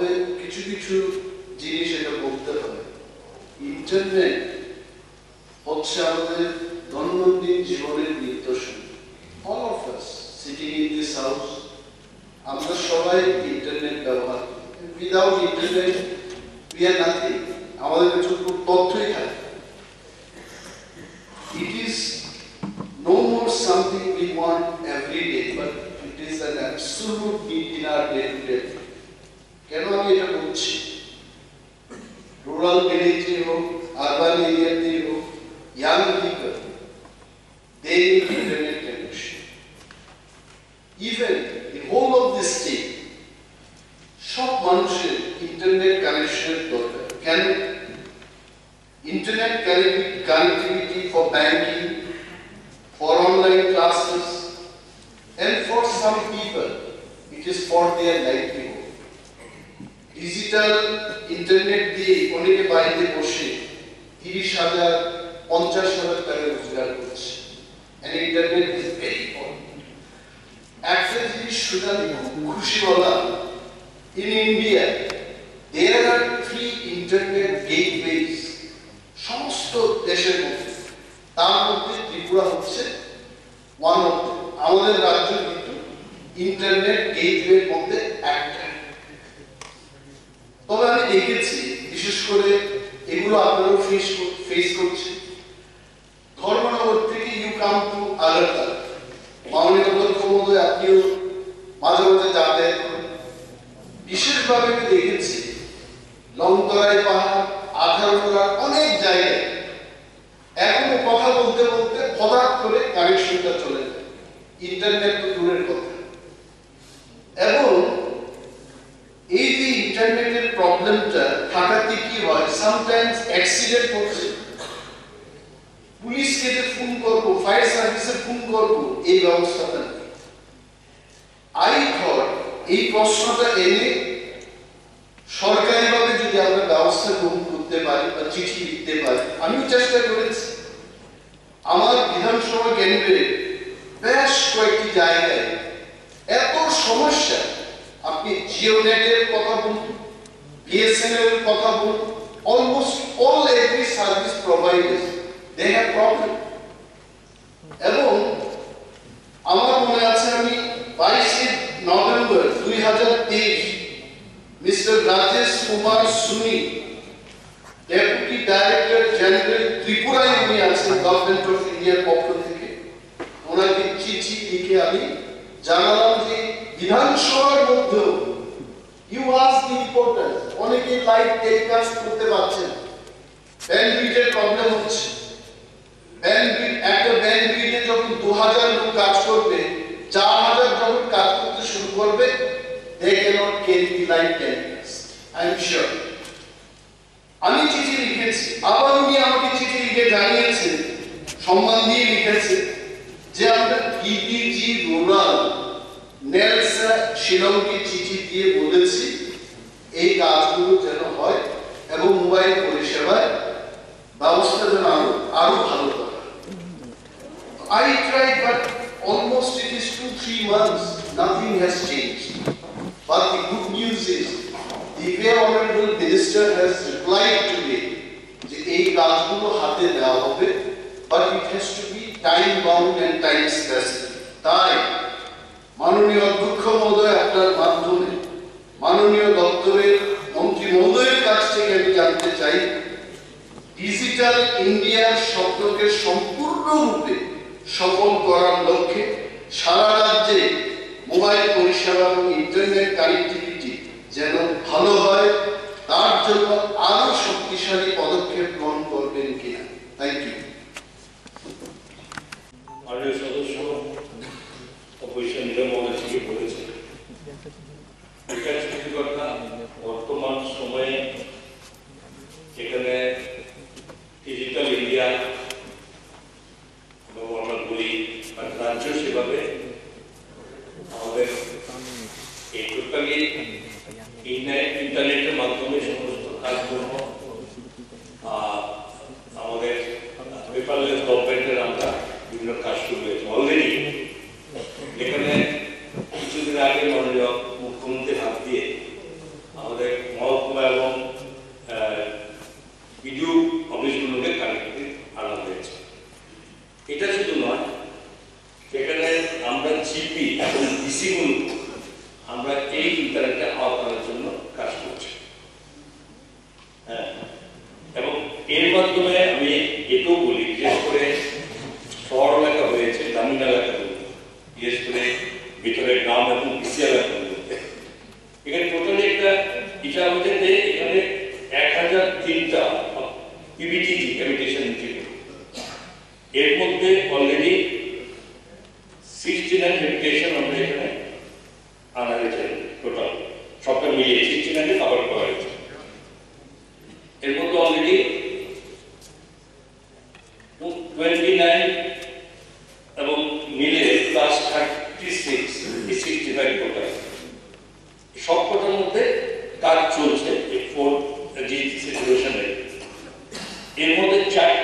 তবে কিছু কিছু জিনিস এটা বলতে হবে। ইন্টারনেট হচ্ছে আমাদের দৈনন্দিন জীবনের নিত্যসঙ্গী। All of us sitting in this house, আমরা সবাই ইন্টারনেট ব্যবহার করি। Without internet, we are nothing. আমাদের কাছে খুব তথ্যই থাকে। It is no more something we want every day, but it is an absolute need in our day-to-day. কেন আমি এটা বলছি? রুরাল ভিলেজে হোক, আরবান এরিয়াতে হোক, young people, they need internet connection. Even the whole of the state, সব মানুষের internet কানেকশনের দরকার। কেন? Internet connectivity for banking, for online classes, and for some people, it is for their livelihood. Digital internet দিয়ে অনেকে বাড়িতে বসে 30,000, 50,000 টাকা রোজগার করছে। And internet is very important. একটা জিনিস শুনে আমি খুব খুশি হলাম। In India, there are 3 internet gateways. সমস্ত দেশের মধ্যে, তার মধ্যে ত্রিপুরা হচ্ছে one of them. আমাদের রাজ্য কিন্তু ইন্টারনেট গেটওয়ের মধ্যে একটা। তবে আমি দেখেছি, বিশেষ করে এগুলো আপনারাও ফেস করছেন। ধর্মনগর থেকে ইউ কাম টু আগরতলা, মাননীয় অধ্যক্ষ মহোদয় আপনিও মাঝে মাঝে যাতায়াত করেন। বিশেষভাবে আমি দেখেছি লংতরাই পাহাড়, 18 অনেক জায়গায় এখনো কথা বলতে বলতে হঠাৎ করে কানেকশনটা চলে যায়, ইন্টারনেট তো দূরের কথা। এবং এই যে ইন্টারনেটের প্রবলেমটা থাকাতে কি হয়, সামটাইমস অ্যাক্সিডেন্ট হচ্ছে, পুলিশকে যে ফোন করবো, ফায়ার সার্ভিসে ফোন করবো, এই ব্যবস্থাটা নেই। আই থট এই প্রশ্নটা এনে সরকারিভাবে যদি আমরা ব্যবস্থা গ্রহণ করতে পারি বা চিঠি লিখতে পারি। আমিও চেষ্টা করেছি আমার বিধানসভা কেন্দ্রে বেশ কয়েকটি জায়গায় এত সমস্যা। আপনি জিওনেটের কথা বলুন, বিএসএনএল এর কথা বলুন, almost all every service providers they have problem. এবং আমার মনে আছে আমি 22 নভেম্বর 2023 মিস্টার রাজেশ কুমার সুনি, ডেপুটি ডাইরেক্টর জেনারেল ত্রিপুরায় উনি আছেন গভর্নমেন্ট অফ ইন্ডিয়ার পক্ষ থেকে, ওনাকে চিঠি লিখে আমি জানালাম যে বিধানসভার মধ্যেও ইউ আস দি রিপোর্টার, অনেকে লাইভ টেলিকাস্ট করতে পারছেন, ব্যান্ডউইথের প্রবলেম হচ্ছে। একটা ব্যান্ডউইথে যখন 2000 লোক কাজ করবে, 4000 যখন কাজ করতে শুরু করবে, they cannot carry the live telecast. I am sure. আমি চিঠি লিখেছি, আবার উনি আমাকে চিঠি লিখে জানিয়েছেন, সম্মান দিয়ে লিখেছে যে আমরা ডিপিজি রুরাল নেলসা শিলংকে চিঠি দিয়ে বলেছি এই কাজগুলো যেন হয় এবং মোবাইল পরিষেবার ব্যবস্থা যেন আরো ভালো করা। I tried, but almost it is 2-3 months, nothing has changed. But the good news is, the way Honorable Minister has replied today, যে এই কাজগুলো হাতে দেওয়া হবে, but it has to be time bound and time specific. তাই মাননীয় অধ্যক্ষ মহোদয় আপনার মাধ্যমে মাননীয় দপ্তরের মন্ত্রী মহোদয়ের কাছ থেকে আমি জানতে চাই, ডিজিটাল ইন্ডিয়ার স্বপ্নকে সম্পূর্ণরূপে সফল করার লক্ষ্যে সারা রাজ্যে মোবাইল পরিষেবা এবং ইন্টারনেট কানেক্টিভিটি যেন ভালো হয়, তার জন্য আরো শক্তিশালী পদক্ষেপ গ্রহণ করবেন কিনা। Thank you. মাননীয় সদস্য অবশ্যই নিরাময় থেকে বলেছেন, এটা সত্যি কথা। বর্তমান সময়ে যেখানে ডিজিটাল ইন্ডিয়া এবং আমরা বলি রাজ্য সেভাবে আমাদের এই টোটালি ইন্টারনেটের মাধ্যমে সমস্ত কাজকর্ম আমাদের পেপারলেস গভর্নমেন্টের আমরা বিভিন্ন কাজ শুরু হয়েছে অলরেডি। যেখানে কিছুদিন আগে মাননীয় মুখ্যমন্ত্রীর হাত দিয়ে আমাদের এই ইন্টারনেটে আওতার জন্য কাজ করছে। হ্যাঁ, এবং এর মাধ্যমে আমি এটাও বলি, বিশেষ করে শহর এলাকা হয়েছে, গ্রামীণ এলাকাগুলো, বিশেষ করে ভিতরে গ্রাম এবং কৃষি এলাকাগুলোতে, এখানে টোটালি একটা হিসাব হচ্ছে যে এখানে 1003টা পিবিটিজি হ্যাবিটেশন ইনস্টিটিউট, এর মধ্যে অলরেডি 69 হ্যাবিটেশন আমরা এখানে আনা হয়েছে। টোটাল সবটা মিলিয়ে 69 কভার করা হয়েছে। এর মধ্যে অলরেডি 29 এবং মিলে প্লাস 36 65 টোটাল। সবকটার মধ্যে কাজ চলছে এই 4G সিচুয়েশনে। এর মধ্যে 4